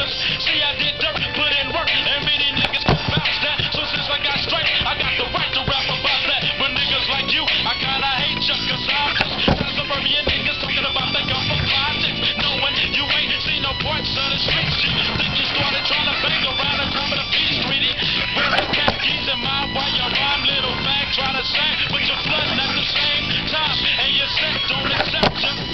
cause see I did dirt, put in work, and many niggas can vouch that. So since I got straight, I got the right to rap about that. But niggas like you, I kinda hate you, cause I'm just suburban niggas talking about they come from projects, knowing you ain't seen no parts of the streets. You think you started trying to bang around and come to the beat streety, wearing khakis in my while your rhyme little fag trying to sing, but you're flooding at the same time, and your set don't accept you.